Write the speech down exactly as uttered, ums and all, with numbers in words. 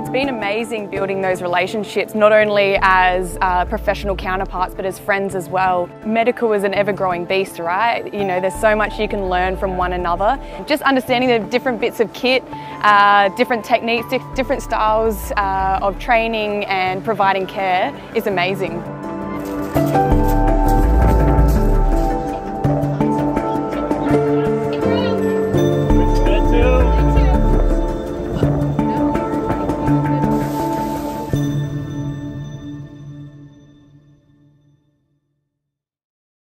It's been amazing building those relationships, not only as uh, professional counterparts, but as friends as well. Medical is an ever-growing beast, right? You know, there's so much you can learn from one another. Just understanding the different bits of kit, uh, different techniques, different styles uh, of training and providing care is amazing.